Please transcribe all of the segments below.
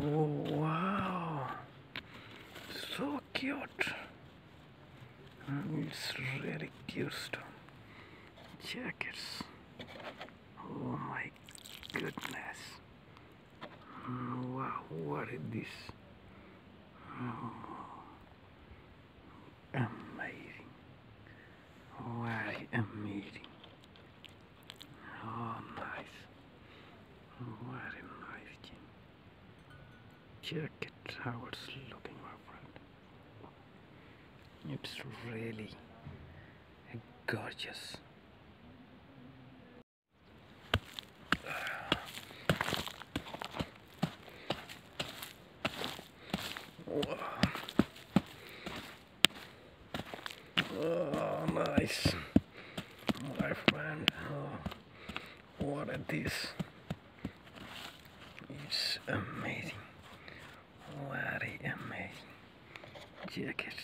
Oh wow, so cute. It's really cute stone. Jackets. Oh my goodness. Wow, what is this? Oh, amazing. Very amazing. Oh, nice. Very nice. Check it how it's looking, my friend. It's really gorgeous. Wow. Oh, nice. My friend. Oh, what is this? It's amazing. Very amazing. Jacket.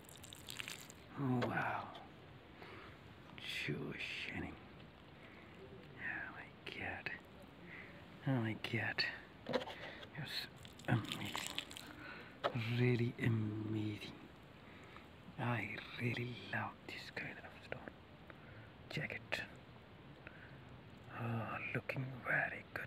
Wow. So shining. Oh my god. Oh my god. It's amazing. Really amazing. I really love this kind of stone jacket. Oh, looking very good.